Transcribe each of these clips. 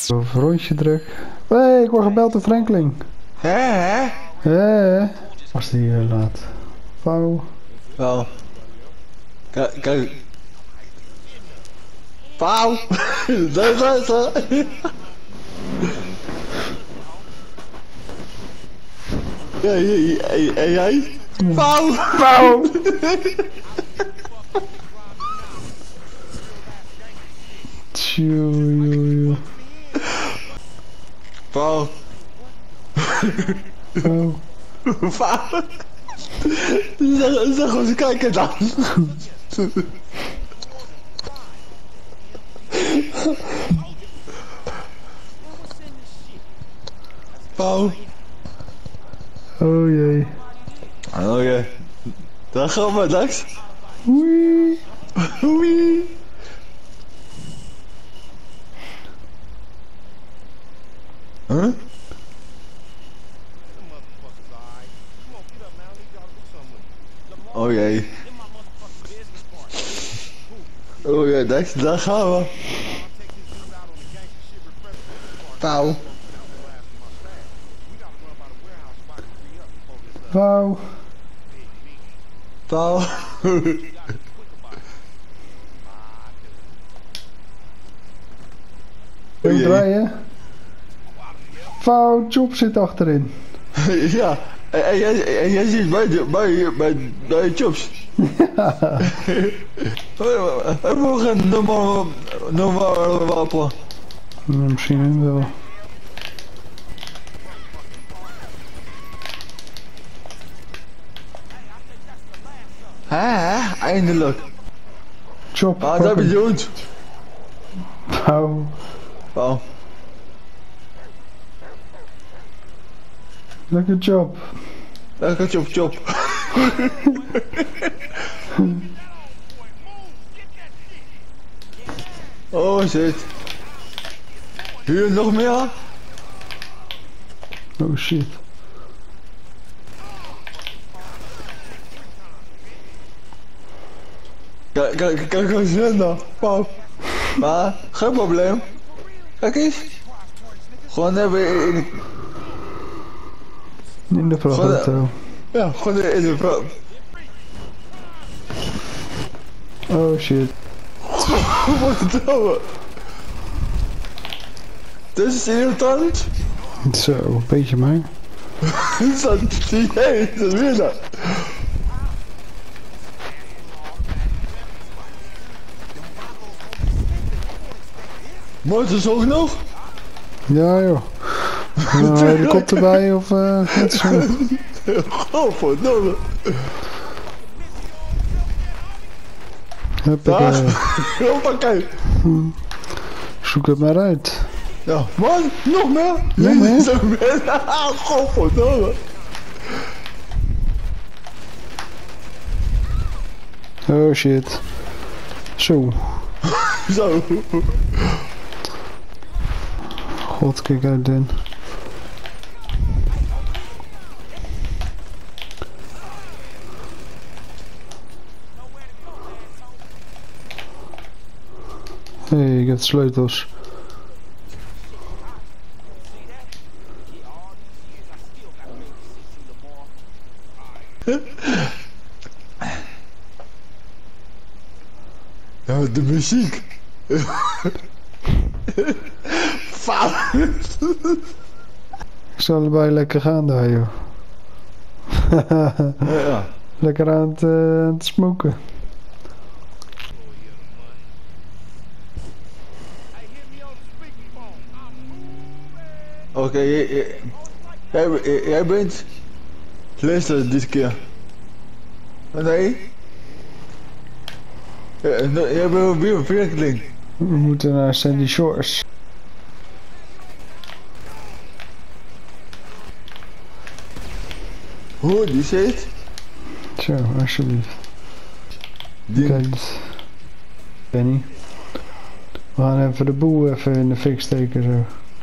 Over rondje druk. Hé, hey, ik word gebeld door Franklin. Hé? Hé? Was die hier laat? Pauw. Pauw. Kijk. Pauw! Daar gaat ze. En jij? Pauw! Pauw! Tjoe. Pauw. Pauw. Pauw. Zeg eens kijken dan. Pauw. Oh jee. Oké. Daar gaan we, Dax. Oei. Oei. Huh? Oh jee. Oh jee, Dax, daar gaan we. Pauw. Pauw. Pauw. Wil je draaien? Pauw, Chop zit achterin. Ja, en jij zit bij de chops. Ja. We mogen een normaal wapen. Misschien wel. Eindelijk. Chop. Ah, dat heb je goed. Pauw. Pauw. Lekker Chop. Lekker chop. Oh shit. Hier nog meer? Oh shit. Kijk eens naar. Pauw. Maar, geen probleem. Kijk eens. Gewoon even In de vrachtauto. Ja, gewoon in de vracht. Oh shit. Wat het nou? Dit is irritant. Zo, een beetje maar. Dat zie jij, dat weer dat. Motors ook nog? Ja joh. Nou, helikopter bij of net zo. Godverdomme. Huppakee. Hoppakee. Zoek het maar uit. Ja, man, nog meer? Nog meer? Zo meer. Godverdomme. Oh shit. Zo. Zo. God, kijk uit Den. Hey, ik heb de sleutels. Ja, de muziek. Fout. Ik zal allebei lekker gaan daar, joh. Ja. Lekker aan het smoken. Oké, jij bent Lester dit keer. Nee? Jij bent weer een Franklin. We moeten naar Sandy Shores. Hoe, die zit? Zo, alsjeblieft. Kijk. Penny. We gaan even de boel even in de fik steken zo.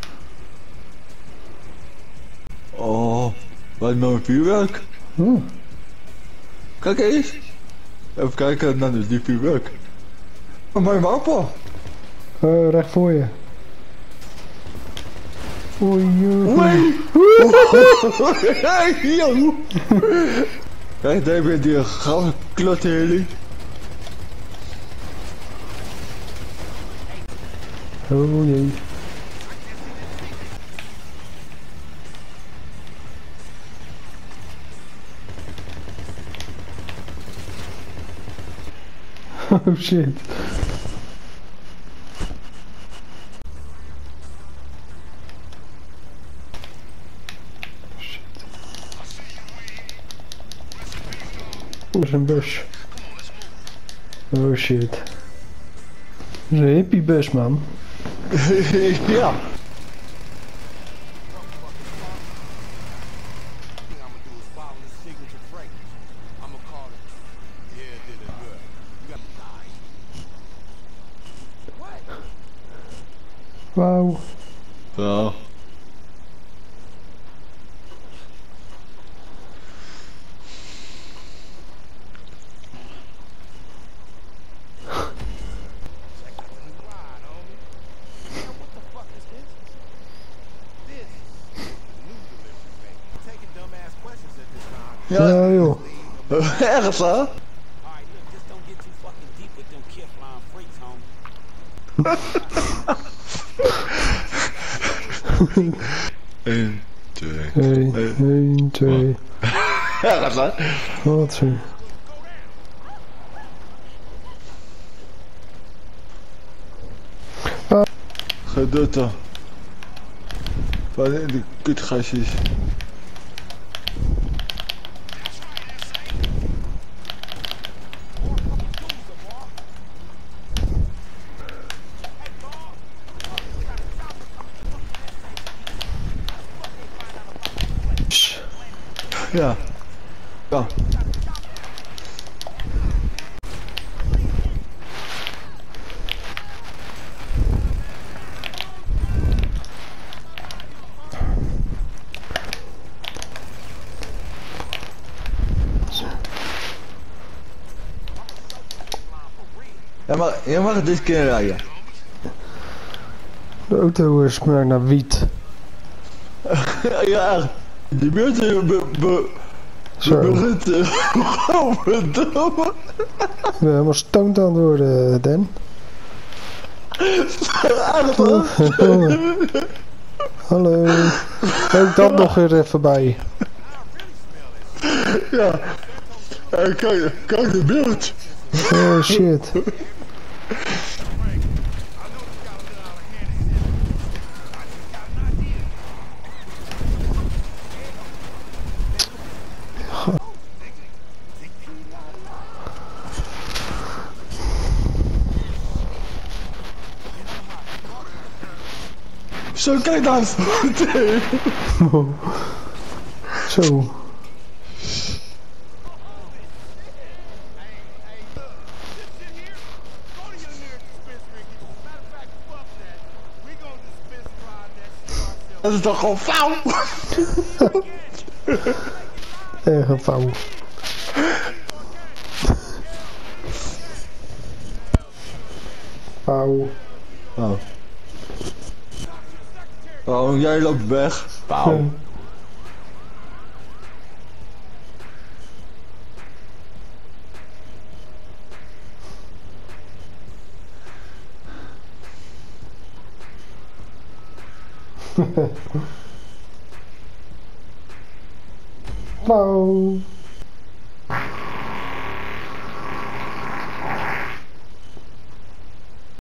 Oh, wat nou vuurwerk? Oh. Kijk eens. Even kijken naar die vuurwerk. Oh, mijn wapen. Oh, recht voor je. Oei, oei. Wee! Yo! Kijk, daar ben die gouden klotheli. Oh jee. Oh shit. Er is een bus. Oh shit. Dat is een hippiebus, man. Ja. Wauw. Ja. Ja joh. Ergens, hè? Eén, twee. 1, 2. Ergens, hè? Wat zo. Gedoe toch. Wat in die kutgastjes. Ja. Ja. Jij mag het dit keer rijden. De auto smaakt naar wiet. Ja, die mensen Zo. begint verdomme. Ik ben helemaal stoned aan het worden, Dan. Hallo. Ook dat nog weer even bij. Ja. Kijk de beeld. Oh shit. Zo, kijk daar. Zo. Dat is toch gewoon flauw? Erg een vouw. Pauw. Oh. Oh, jij loopt weg. Pauw. Pauw.